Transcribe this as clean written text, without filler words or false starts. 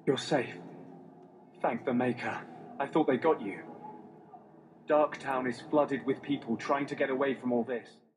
You're safe. Thank the Maker. I thought they got you. Darktown is flooded with people trying to get away from all this.